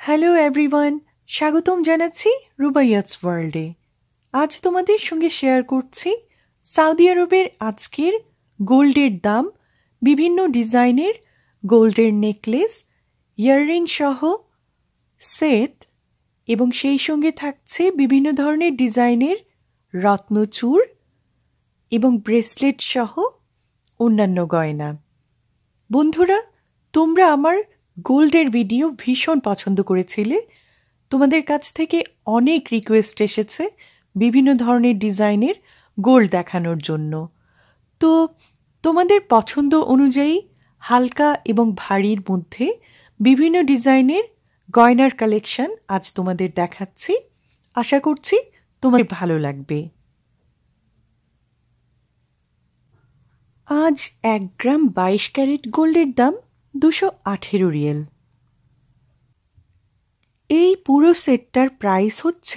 Hello everyone, স্বাগতম জানাচ্ছি রুবাইয়াতস ওয়ার্ল্ডে। আজ তোমাদের সঙ্গে শেয়ার করছি সৌদি আরবের আজকের গোল্ডের দাম, বিভিন্ন ডিজাইনের গোল্ডের নেকলেস, ইয়াররিং সহ সেট এবং সেই সঙ্গে থাকছে বিভিন্ন ধরনের ডিজাইনের রত্নচূড় এবং ব্রেসলেট সহ অন্যান্য গয়না। বন্ধুরা, তোমরা আমার গোল্ডের ভিডিও ভীষণ পছন্দ করেছিলে। তোমাদের কাছ থেকে অনেক রিকোয়েস্ট এসেছে বিভিন্ন ধরনের ডিজাইনের গোল্ড দেখানোর জন্য। তো তোমাদের পছন্দ অনুযায়ী হালকা এবং ভারীর মধ্যে বিভিন্ন ডিজাইনের গয়নার কালেকশন আজ তোমাদের দেখাচ্ছি। আশা করছি তোমাদের ভালো লাগবে। আজ 1 গ্রাম 22 ক্যারেট গোল্ডের দাম 218 রিয়েল। এই পুরো সেটটার প্রাইস হচ্ছে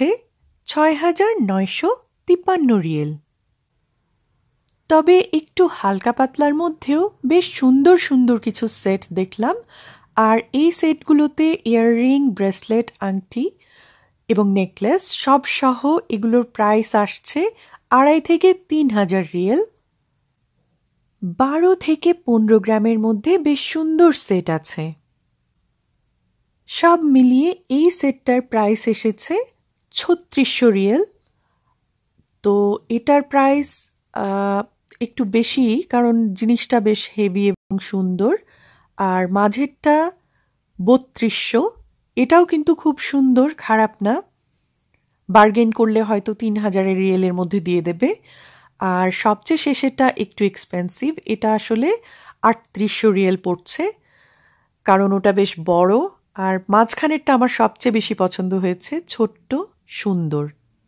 6,953 রিয়েল। তবে একটু হালকা পাতলার মধ্যেও বেশ সুন্দর সুন্দর কিছু সেট দেখলাম, আর এই সেটগুলোতে ইয়াররিং, ব্রেসলেট, আংটি এবং নেকলেস সব সহ এগুলোর প্রাইস আসছে 2,500 থেকে 3,000 রিয়েল। 12 থেকে 15 গ্রামের মধ্যে বেশ সুন্দর সেট আছে। সব মিলিয়ে এই সেটটার প্রাইস এসেছে 3600 রিয়েল। তো এটার প্রাইস একটু বেশি, কারণ জিনিসটা বেশ হেভি এবং সুন্দর। আর মাঝেরটা 3200, এটাও কিন্তু খুব সুন্দর, খারাপ না। বার্গেন করলে হয়তো 3,000 রিয়েলের মধ্যে দিয়ে দেবে। আর সবচেয়ে শেষেরটা একটু এক্সপেন্সিভ, এটা আসলে 3800 রিয়েল পড়ছে, কারণ ওটা বেশ বড়। আর মাঝখানেরটা আমার সবচেয়ে বেশি পছন্দ হয়েছে, ছোট্ট, সুন্দর।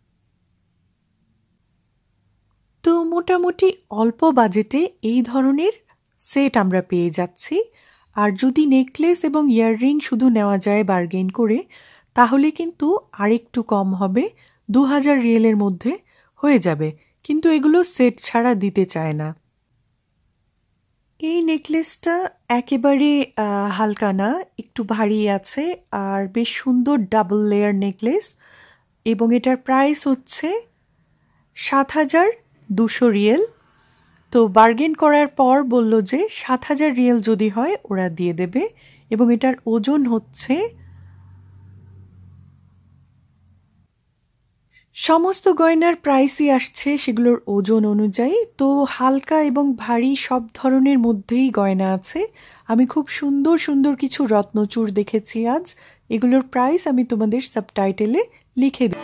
তো মোটামুটি অল্প বাজেটে এই ধরনের সেট আমরা পেয়ে যাচ্ছি। আর যদি নেকলেস এবং ইয়াররিং শুধু নেওয়া যায় বার্গেন করে, তাহলে কিন্তু আরেকটু কম হবে, 2,000 রিয়েলের মধ্যে হয়ে যাবে। কিন্তু এগুলো সেট ছাড়া দিতে চায় না। এই নেকলেসটা একেবারে হালকা না, একটু ভারী আছে, আর বেশ সুন্দর ডাবল লেয়ার নেকলেস, এবং এটার প্রাইস হচ্ছে 7,200 রিয়েল। তো বার্গেন করার পর বলল যে 7,000 রিয়েল যদি হয় ওরা দিয়ে দেবে, এবং এটার ওজন হচ্ছে, সমস্ত গয়নার প্রাইসই আসছে সেগুলোর ওজন অনুযায়ী। তো হালকা এবং ভারী সব ধরনের মধ্যেই গয়না আছে। আমি খুব সুন্দর সুন্দর কিছু রত্নচূড় দেখেছি আজ। এগুলোর প্রাইস আমি তোমাদের সাবটাইটেলে লিখে দিই।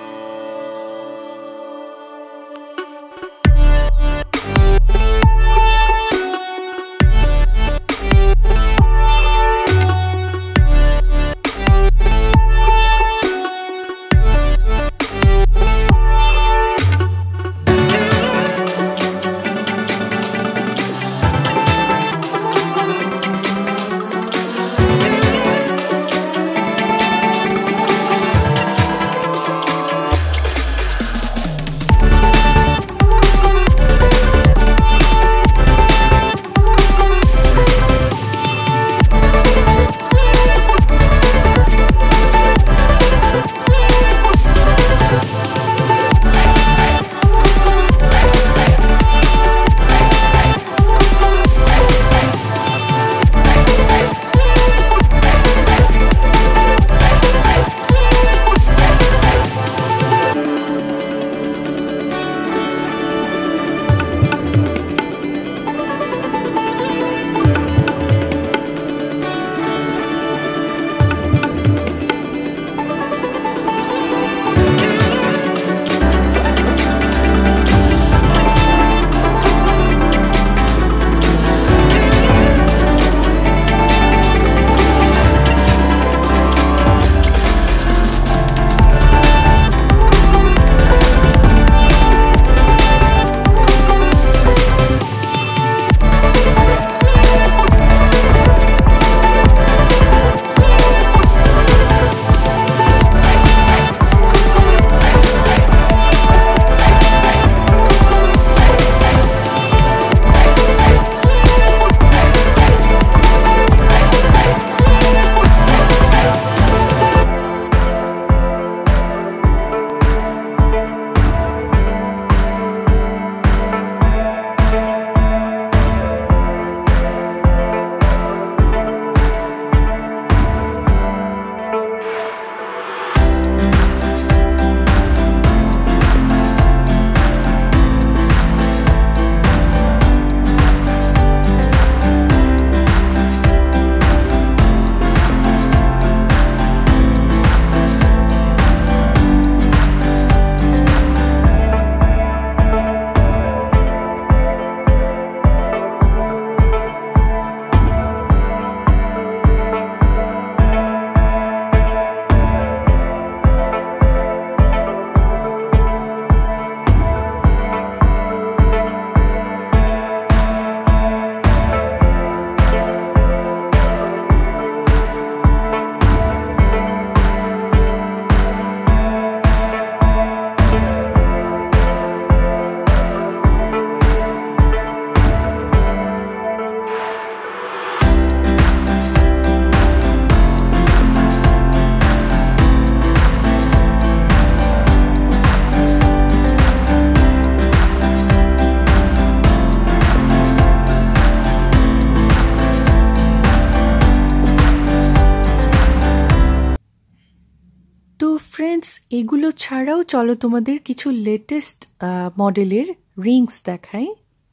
ফ্রেন্ডস, এগুলো ছাড়াও চলো তোমাদের কিছু লেটেস্ট মডেলের রিংস দেখাই।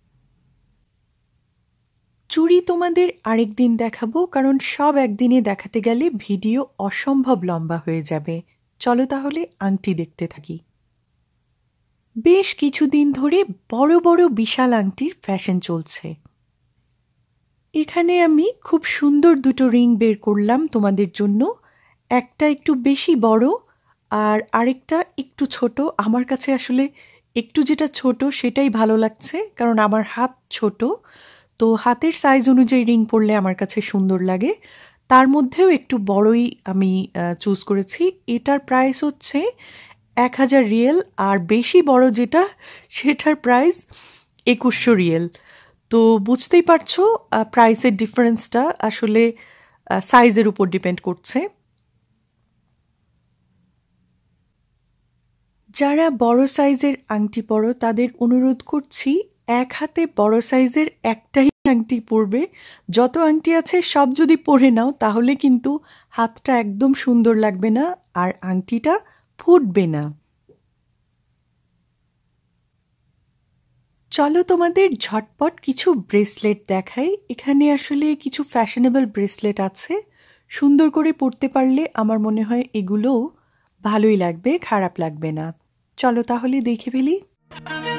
চুড়ি তোমাদের আরেকদিন দেখাবো, কারণ সব একদিনে দেখাতে গেলে ভিডিও অসম্ভব লম্বা হয়ে যাবে। চলো তাহলে আংটি দেখতে থাকি। বেশ কিছুদিন ধরে বড় বড় বিশাল আংটির ফ্যাশন চলছে। এখানে আমি খুব সুন্দর দুটো রিং বের করলাম তোমাদের জন্য। একটা একটু বেশি বড় আর আরেকটা একটু ছোট। আমার কাছে আসলে একটু যেটা ছোট সেটাই ভালো লাগছে, কারণ আমার হাত ছোট, তো হাতের সাইজ অনুযায়ী রিং পরলে আমার কাছে সুন্দর লাগে। তার মধ্যেও একটু বড়ই আমি চুজ করেছি। এটার প্রাইস হচ্ছে 1000 রিয়েল, আর বেশি বড় যেটা সেটার প্রাইস 2100 রিয়েল। তো বুঝতেই পারছো প্রাইসের ডিফারেন্সটা আসলে সাইজের উপর ডিপেন্ড করছে। যারা বড় সাইজের আংটি পরো তাদের অনুরোধ করছি এক হাতে বড় সাইজের একটাই আংটি পরবে। যত আংটি আছে সব যদি পরে নাও তাহলে কিন্তু হাতটা একদম সুন্দর লাগবে না আর আংটিটা ফুটবে না। চলো তোমাদের ঝটপট কিছু ব্রেসলেট দেখাই। এখানে আসলে কিছু ফ্যাশনেবল ব্রেসলেট আছে, সুন্দর করে পরতে পারলে আমার মনে হয় এগুলোও ভালোই লাগবে, খারাপ লাগবে না। চলো তাহলে দেখে ফেলি।